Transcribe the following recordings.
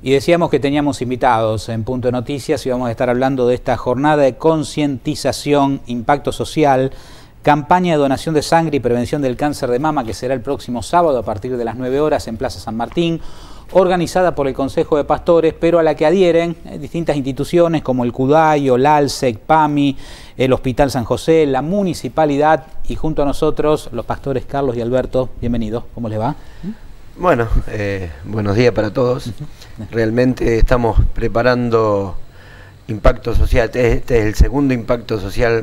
Y decíamos que teníamos invitados en Punto de Noticias y vamos a estar hablando de esta jornada de concientización, impacto social, campaña de donación de sangre y prevención del cáncer de mama, que será el próximo sábado a partir de las 9 horas en Plaza San Martín, organizada por el Consejo de Pastores, pero a la que adhieren distintas instituciones como el Cudayo, el ALSEC, PAMI, el Hospital San José, la Municipalidad y junto a nosotros los pastores Carlos y Alberto. Bienvenidos, ¿cómo les va? Bueno, buenos días para todos. Realmente estamos preparando impacto social. Este es el segundo impacto social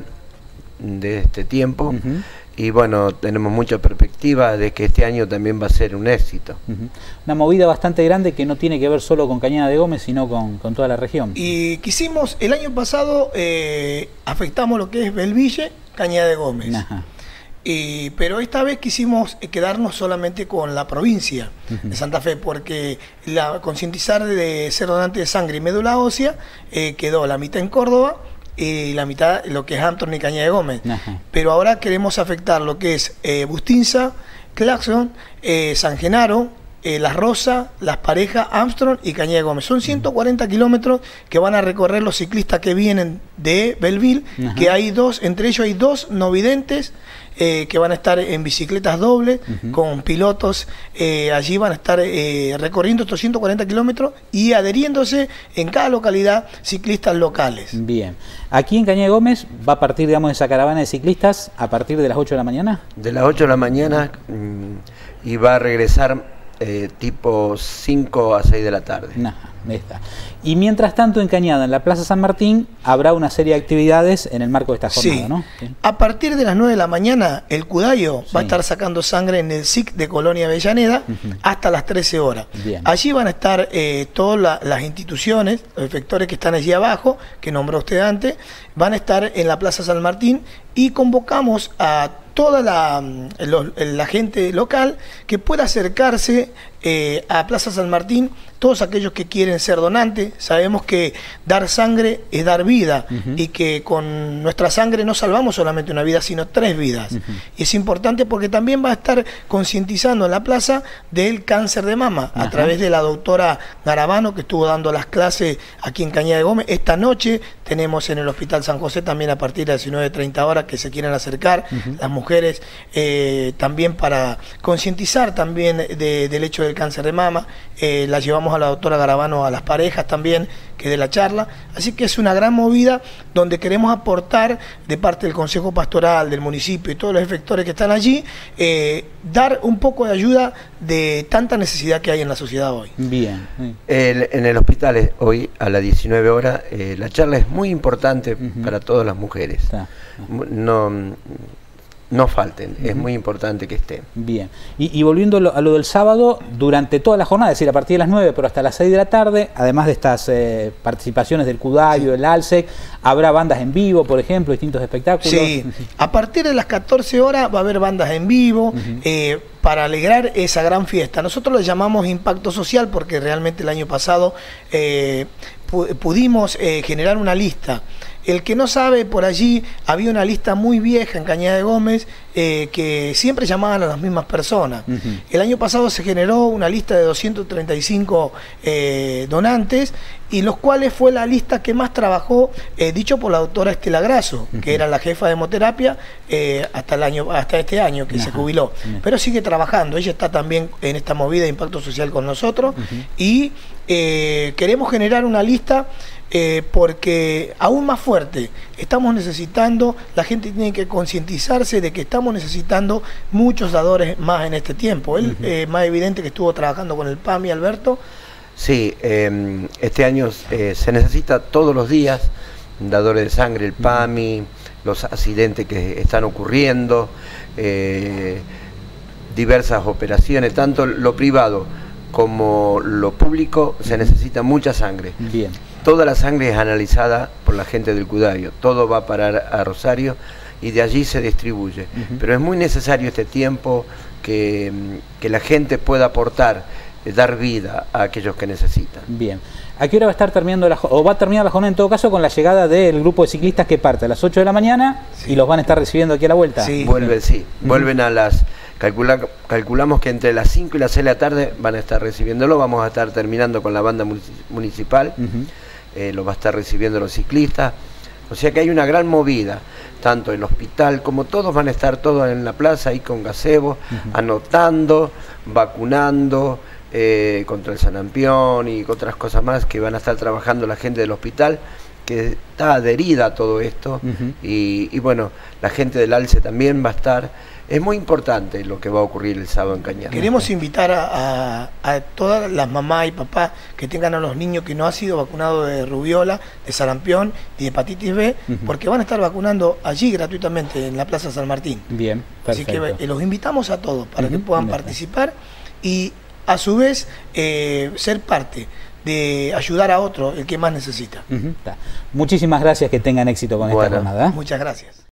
de este tiempo. Y bueno, tenemos mucha perspectiva de que este año también va a ser un éxito. Una movida bastante grande que no tiene que ver solo con Cañada de Gómez, sino con toda la región. Y quisimos, el año pasado afectamos lo que es Belville, Cañada de Gómez. Ajá. Pero esta vez quisimos quedarnos solamente con la provincia de Santa Fe, porque concientizar de ser donante de sangre y médula ósea quedó la mitad en Córdoba y la mitad lo que es Hampton y Cañada de Gómez. Ajá. Pero ahora queremos afectar lo que es Bustinza, Claxon, San Genaro, Las Rosas, Las Parejas, Armstrong y Cañada de Gómez. Son 140 kilómetros que van a recorrer los ciclistas que vienen de Belville, que hay dos, entre ellos hay dos no videntes que van a estar en bicicletas dobles, con pilotos, allí van a estar recorriendo estos 140 kilómetros y adheriéndose en cada localidad ciclistas locales. Bien. Aquí en Cañada de Gómez va a partir, digamos, esa caravana de ciclistas a partir de las 8 de la mañana. De las 8 de la mañana y va a regresar tipo 5 a 6 de la tarde. Ahí está. Y mientras tanto en Cañada, en la Plaza San Martín, habrá una serie de actividades en el marco de esta jornada, sí. ¿no? Sí. A partir de las 9 de la mañana, el Cudayo va a estar sacando sangre en el SIC de Colonia Avellaneda hasta las 13 horas. Bien. Allí van a estar todas las instituciones, los efectores que están allí abajo, que nombró usted antes, van a estar en la Plaza San Martín y convocamos a toda la gente local que pueda acercarse a Plaza San Martín, todos aquellos que quieren ser donantes. Sabemos que dar sangre es dar vida y que con nuestra sangre no salvamos solamente una vida, sino 3 vidas. Y es importante porque también va a estar concientizando en la plaza del cáncer de mama a través de la doctora Garabano, que estuvo dando las clases aquí en Cañada de Gómez. Esta noche tenemos en el Hospital San José también a partir de las 19:30 horas que se quieran acercar las mujeres también para concientizar también del hecho del cáncer de mama. La llevamos a la doctora Garabano a las parejas también, que de la charla. Así que es una gran movida donde queremos aportar de parte del Consejo Pastoral, del municipio y todos los efectores que están allí, dar un poco de ayuda de tanta necesidad que hay en la sociedad hoy. Bien. En el hospital hoy a las 19 horas la charla es muy importante para todas las mujeres. No falten, es muy importante que estén. Bien. Y volviendo a lo del sábado, durante toda la jornada, es decir, a partir de las 9, pero hasta las 6 de la tarde, además de estas participaciones del Cudayo, del ALSEC, habrá bandas en vivo, por ejemplo, distintos espectáculos. Sí, a partir de las 14 horas va a haber bandas en vivo, para alegrar esa gran fiesta. Nosotros le llamamos impacto social porque realmente el año pasado pudimos generar una lista. El que no sabe, por allí había una lista muy vieja en Cañada de Gómez que siempre llamaban a las mismas personas. El año pasado se generó una lista de 235 donantes, y los cuales fue la lista que más trabajó, dicho por la doctora Estela Grasso, que era la jefa de hemoterapia hasta este año que se jubiló. Pero sigue trabajando, ella está también en esta movida de impacto social con nosotros, y queremos generar una lista porque aún más fuerte estamos necesitando, la gente tiene que concientizarse de que estamos necesitando muchos dadores más en este tiempo. Más evidente que estuvo trabajando con el PAMI, Alberto. Sí, este año se necesita todos los días dadores de sangre, el PAMI, los accidentes que están ocurriendo, diversas operaciones, tanto lo privado como lo público, se necesita mucha sangre. Bien. Toda la sangre es analizada por la gente del Cudayo, todo va a parar a Rosario y de allí se distribuye. Pero es muy necesario este tiempo que la gente pueda aportar, dar vida a aquellos que necesitan. Bien. ¿A qué hora va a estar terminando o va a terminar la jornada en todo caso con la llegada del grupo de ciclistas que parte a las 8 de la mañana y los van a estar recibiendo aquí a la vuelta? Sí. Vuelven a las Calculamos que entre las 5 y las 6 de la tarde van a estar recibiéndolo. Vamos a estar terminando con la banda municipal. Lo va a estar recibiendo los ciclistas. O sea que hay una gran movida, tanto el hospital como todos van a estar todos en la plaza ahí con gazebo, anotando, vacunando contra el sarampión y otras cosas más que van a estar trabajando la gente del hospital, que está adherida a todo esto. Y bueno, la gente del ALCE también va a estar. Es muy importante lo que va a ocurrir el sábado en Cañar. Queremos invitar a todas las mamás y papás que tengan a los niños que no han sido vacunados de rubiola, de sarampión y de hepatitis B, porque van a estar vacunando allí gratuitamente en la Plaza San Martín. Bien, perfecto. Así que los invitamos a todos para que puedan participar y a su vez ser parte de ayudar a otro, el que más necesita. Muchísimas gracias, que tengan éxito con esta jornada. Muchas gracias.